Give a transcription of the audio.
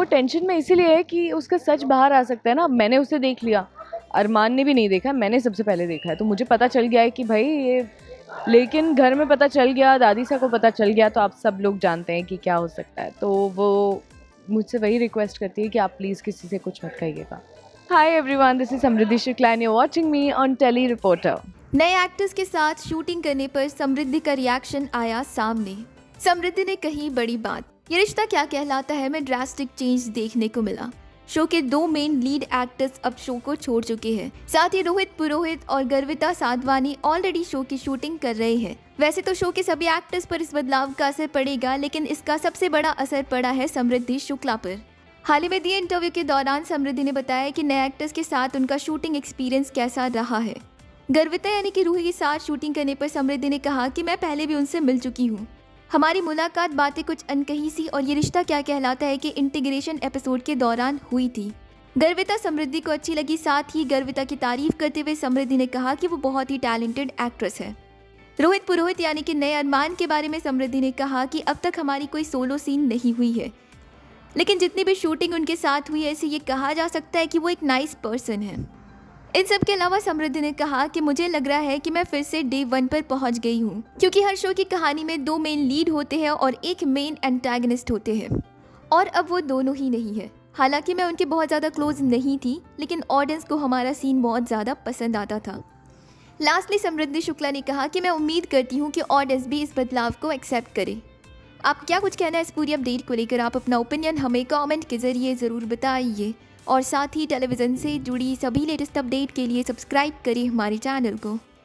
Tension में इसीलिए है कि उसका सच बाहर आ सकता है ना। मैंने उसे देख लिया, अरमान ने भी नहीं देखा, मैंने सबसे पहले देखा है, तो मुझे पता चल गया है कि भाई ये, लेकिन घर में पता चल गया, दादी सा को पता चल गया, तो आप सब लोग जानते हैं कि क्या हो सकता है। तो वो मुझसे वही रिक्वेस्ट करती है कि आप प्लीज़ किसी से कुछ मत कहिएगा। Hi everyone, this is Samriddhi Shukla and you are watching me on Telly Reporter. नए एक्टर्स के साथ शूटिंग करने पर समृद्धि का रिएक्शन आया सामने। समृद्धि ने कही बड़ी बात, ये रिश्ता क्या कहलाता है में ड्रास्टिक चेंज देखने को मिला। शो के 2 मेन लीड एक्टर्स अब शो को छोड़ चुके हैं। साथ ही रोहित पुरोहित और गर्विता साधवानी ऑलरेडी शो की शूटिंग कर रहे हैं। वैसे तो शो के सभी एक्टर्स पर इस बदलाव का असर पड़ेगा, लेकिन इसका सबसे बड़ा असर पड़ा है समृद्धि शुक्ला पर। हाल ही में दिए इंटरव्यू के दौरान समृद्धि ने बताया कि नए एक्टर्स के साथ उनका शूटिंग एक्सपीरियंस कैसा रहा है। गर्विता यानी कि रूही के साथ शूटिंग करने पर समृद्धि ने कहा कि मैं पहले भी उनसे मिल चुकी हूँ। हमारी मुलाकात बातें कुछ अनकही सी और ये रिश्ता क्या कहलाता है कि इंटीग्रेशन एपिसोड के दौरान हुई थी। गर्विता समृद्धि को अच्छी लगी। साथ ही गर्विता की तारीफ करते हुए समृद्धि ने कहा कि वो बहुत ही टैलेंटेड एक्ट्रेस है। रोहित पुरोहित यानी कि नए अरमान के बारे में समृद्धि ने कहा कि अब तक हमारी कोई सोलो सीन नहीं हुई है, लेकिन जितनी भी शूटिंग उनके साथ हुई है ऐसे ये कहा जा सकता है कि वो एक नाइस पर्सन है। इन सब के अलावा समृद्धि ने कहा कि मुझे लग रहा है कि मैं फिर से डे 1 पर पहुंच गई हूं, क्योंकि हर शो की कहानी में 2 मेन लीड होते हैं और एक मेन एंटागनिस्ट होते हैं, और अब वो दोनों ही नहीं है। हालांकि मैं उनके बहुत ज़्यादा क्लोज नहीं थी, लेकिन ऑडियंस को हमारा सीन बहुत ज़्यादा पसंद आता था। लास्टली समृद्धि शुक्ला ने कहा कि मैं उम्मीद करती हूँ कि ऑडियंस भी इस बदलाव को एक्सेप्ट करे। आप क्या कुछ कहना है इस पूरी अपडेट को लेकर? आप अपना ओपिनियन हमें कमेंट के जरिए ज़रूर बताइए, और साथ ही टेलीविज़न से जुड़ी सभी लेटेस्ट अपडेट के लिए सब्सक्राइब करिए हमारे चैनल को।